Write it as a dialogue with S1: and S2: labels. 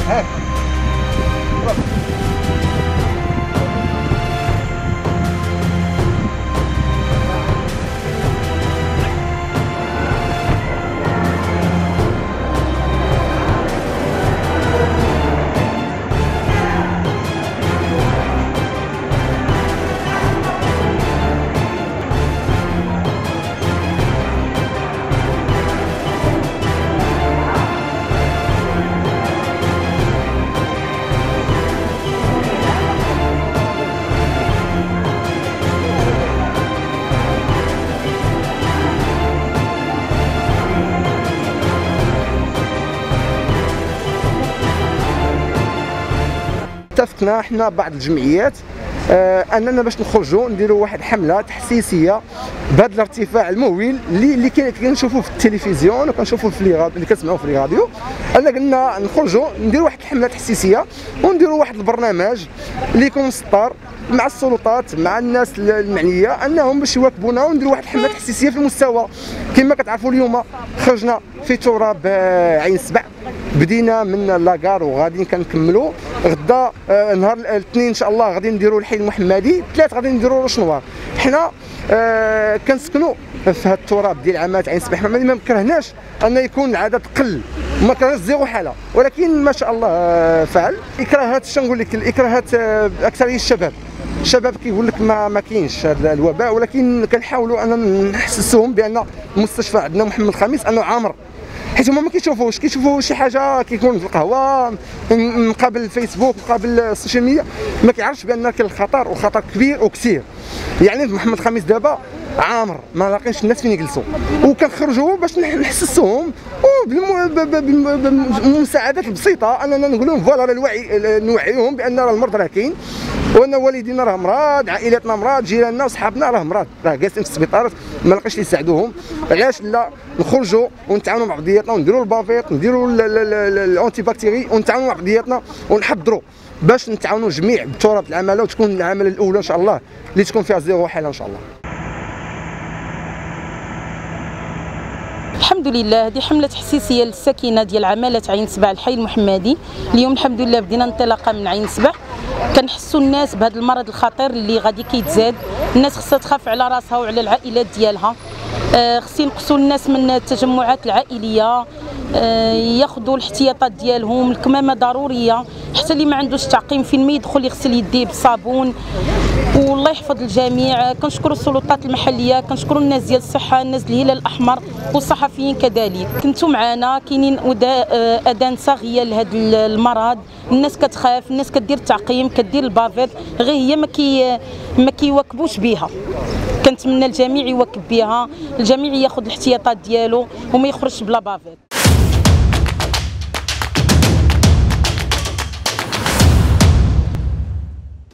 S1: اتفقنا حنا بعض الجمعيات اننا باش نخرجوا نديروا واحد حمله تحسيسيه بهذا الارتفاع المهول اللي كنشوفوه في التلفزيون وكنشوفوه في لي راديو اللي كنسمعوه في لي راديو. انا قلنا نخرجوا نديروا واحد الحمله تحسيسيه ونديروا واحد البرنامج اللي يكون مسطر مع السلطات مع الناس المعنيه انهم باش يواكبونا ونديروا واحد الحمله تحسيسيه في المستوى. كما كتعرفوا اليوم خرجنا في تراب عين سبع، بدينا من لاكار وغادي كنكملوا غدا نهار الاثنين ان شاء الله غادي نديروا الحي المحمدي، الثلاث غادي نديروا روشنوار. حنا كنسكنوا في هذا التراب ديال عامات عين سبع، ما كرهناش ان يكون العدد قل، ما كرهناش زيرو حاله، ولكن ما شاء الله فعل. اكراهات شنو نقول لك، الاكراهات اكثريه الشباب كيقول لك ما كاينش هذا الوباء، ولكن كنحاولوا ان نحسسوهم بان المستشفى عندنا محمد الخامس انه عامر، حيت هما ما كيشوفوا شي حاجه كيكون في القهوه مقابل الفيسبوك مقابل السوشيال ميديا، ما كيعرفش بان كاين الخطر وخطر كبير وكثير. يعني محمد الخامس دابا عامر، ما لاقينش الناس فين يجلسوا، وكنخرجوا باش نحسسوهم بالمساعدات البسيطه اننا نقول لهم فوالا نوعيهم بان راه المرض راه كاين، وان والدينا راه مرض، عائلاتنا مرض، جيراننا وصحابنا راه مرض، راه جالسين في السبيطارات ما لقاش اللي يساعدوهم. علاش لا نخرجوا ونتعاونوا مع بعضياتنا ونديروا البافيط نديروا الانتي باكتيري ونتعاونوا مع بعضياتنا ونحضروا باش نتعاونوا جميع بتراب العماله، وتكون العماله الاولى ان شاء الله اللي تكون فيها زيرو حاله ان شاء الله.
S2: الحمد لله هذه حملة تحسيسية للسكينة ديال عمالة عين سبع الحي المحمدي. اليوم الحمد لله بدينا انطلاقة من عين سبع، كنحسوا الناس بهذا المرض الخطير اللي غادي كيتزاد. الناس خصها تخاف على راسها وعلى العائلات ديالها، خص ينقصوا الناس من التجمعات العائليه، ياخذوا الاحتياطات ديالهم، الكمامه ضروريه، حتى اللي ما عندوش تعقيم فين ما يدخل يغسل يديه بالصابون. والله يحفظ الجميع. كنشكروا السلطات المحليه، كنشكروا الناس ديال الصحه، الناس الهلال الاحمر والصحفيين كذلك. كنتوا معنا، كاينين اذان صاغيه لهذا المرض، الناس كتخاف، الناس كدير التعقيم، كدير البافيط، غير هي ما كيواكبوش بها. كنتمنى الجميع يواكب بها، الجميع ياخذ الاحتياطات ديالو وما يخرجش بلا بافيط.